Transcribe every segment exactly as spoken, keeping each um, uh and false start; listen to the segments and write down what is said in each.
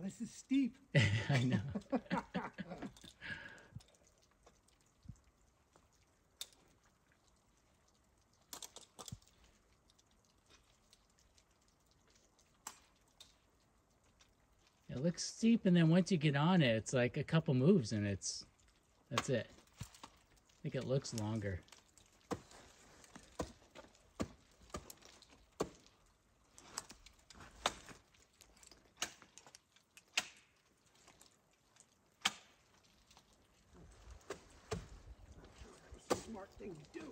This is steep. I know. It looks steep, and then once you get on it, it's like a couple moves, and it's that's it. I think it looks longer. Smart thing to do.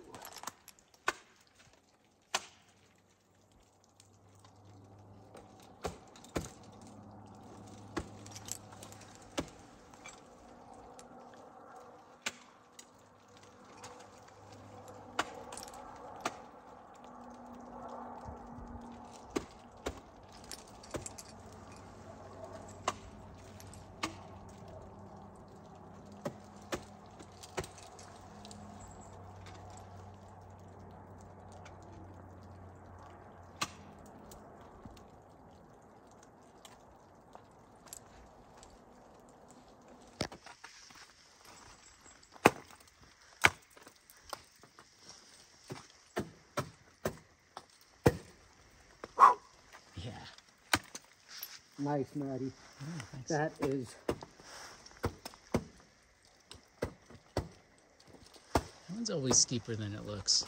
Yeah. Nice, Maddie. Oh, thanks. That is. That one's always steeper than it looks.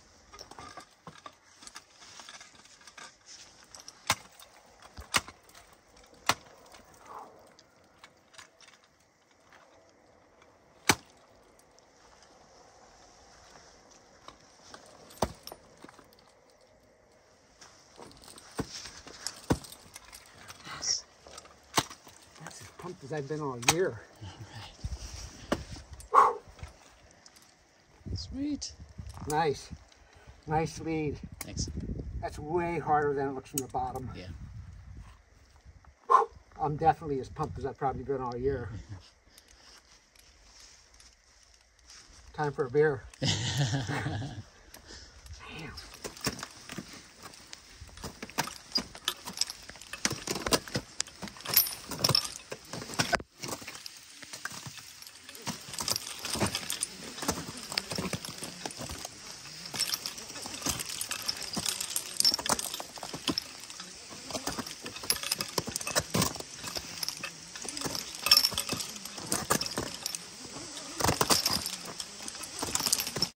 That's as pumped as I've been all year. All right. Sweet. Nice. Nice lead. Thanks. That's way harder than it looks from the bottom. Yeah. I'm definitely as pumped as I've probably been all year. Time for a beer.